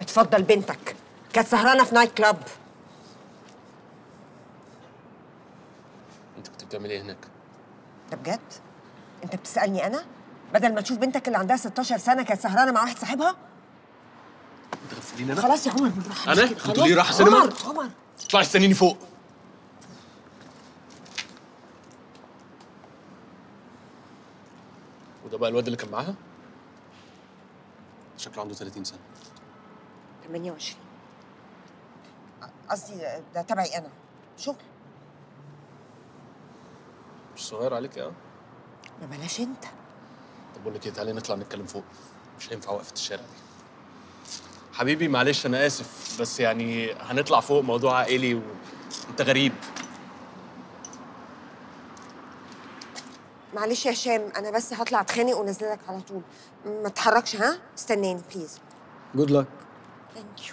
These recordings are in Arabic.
اتفضل. بنتك كانت سهرانه في نايت كلاب. انت كنت بتعملي ايه هناك؟ ده بجد؟ انت بتسالني انا؟ بدل ما تشوف بنتك اللي عندها 16 سنه كانت سهرانه مع واحد صاحبها؟ انت غفليني انا؟ خلاص يا عمر بالراحه. انا؟ بتقولي لي رايحه سينما؟ عمر اطلعي استنيني فوق. وده بقى الواد اللي كان معاها؟ شكله عنده 30 سنه. 28. قصدي ده تبعي انا، شغل. مش صغير عليك يا؟ ما بلاش انت. طب بقول لك ايه، تعالي نطلع نتكلم فوق. مش هينفع وقفه الشارع دي. حبيبي معلش انا اسف، بس يعني هنطلع فوق، موضوع عائلي وانت غريب. معلش يا هشام، انا بس هطلع اتخانق ونزلك على طول. ما تتحركش، ها؟ استناني بليز. جود لك. ثانك يو.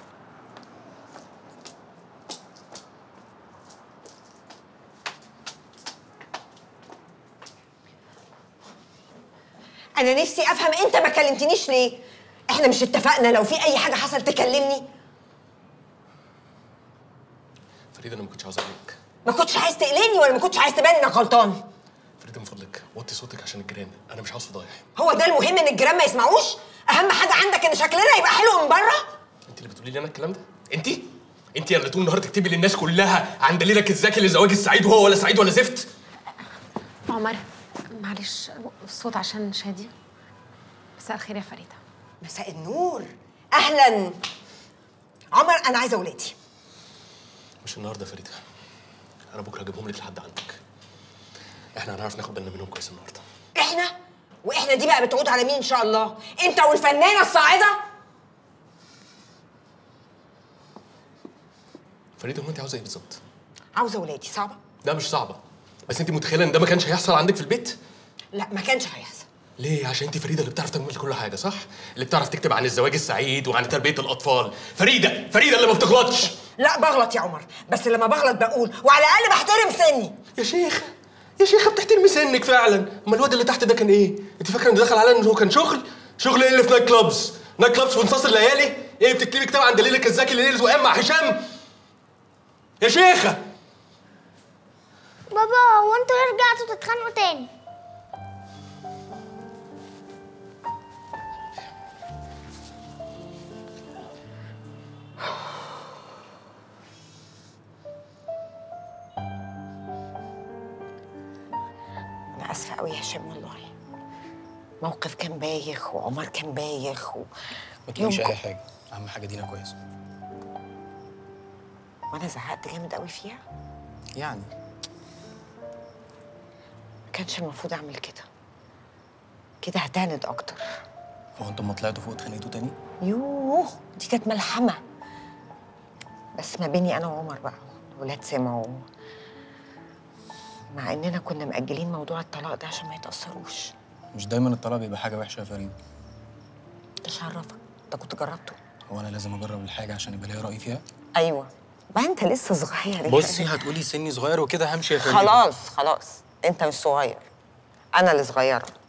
انا نفسي افهم انت ما كلمتنيش ليه؟ احنا مش اتفقنا لو في اي حاجه حصلت تكلمني؟ فريده انا ما كنتش عاوز اقلقك. ما كنتش عايز تقلقني ولا ما كنتش عايز تبان انك غلطان؟ فريده من فضلك وطي صوتك عشان الجيران، انا مش عاوز فضايح. هو ده المهم ان الجيران ما يسمعوش؟ اهم حاجه عندك ان شكلنا يبقى حلو من بره؟ انت اللي بتقولي لي انا الكلام ده؟ انت اللي طول النهار تكتبي للناس كلها عن دليلك الذكي للزواج السعيد وهو ولا سعيد ولا زفت. عمر معلش الصوت عشان شادي. مساء الخير يا فريده. مساء النور. اهلا عمر، انا عايزه ولادي. مش النهارده يا فريده، انا بكره هجيبهم لك لحد عندك. احنا هنعرف ناخد بالنا منهم كويس النهارده. احنا؟ واحنا دي بقى بتعود على مين ان شاء الله؟ انت والفنانه الصاعده؟ فريده هو انت عاوزه ايه بالظبط؟ عاوزه ولادي. صعبه؟ ده مش صعبه، بس انت متخيله ان ده ما كانش هيحصل عندك في البيت؟ لا ما كانش هيحصل. ليه؟ عشان انت فريده اللي بتعرف تعمل كل حاجه، صح؟ اللي بتعرف تكتب عن الزواج السعيد وعن تربيه الاطفال. فريده اللي ما بتغلطش. لا بغلط يا عمر، بس لما بغلط بقول، وعلى الاقل بحترم سني. يا شيخه بتحترمي سنك فعلا. اما الواد اللي تحت ده كان ايه؟ انت فاكره انه دخل علينا ان هو كان شغل ايه اللي في نايت كلابز في نصاص الليالي؟ ايه بتكتبي كتاب عن دليلك الذكي لليلة وقام مع هشام؟ يا شيخه بابا هو انتوا ليه رجعتوا تتخانقوا تاني؟ انا اسفه قوي يا هشام والله. موقف كان بايخ وعمر كان بايخ ما تقوليش اي حاجه، اهم حاجه دينا كويسه. وانا زهقت جامد قوي فيها يعني ما كانش المفروض اعمل كده هتعند اكتر. هو انتوا لما طلعتوا فوق اتخانقتوا تاني؟ يوه دي كانت ملحمه، بس ما بيني انا وعمر بقى. الولاد سمعوا، مع اننا كنا مأجلين موضوع الطلاق ده عشان ما يتأثروش. مش دايما الطلاق بيبقى حاجه وحشه يا فريد. تشرفك، انت كنت جربته. هو انا لازم اجرب الحاجه عشان يبقى ليا راي فيها؟ ايوه بقى انت لسه صغير. بصي هتقولي سني صغير وكده همشي يا فريد. خلاص انت مش صغير، انا اللي صغيره.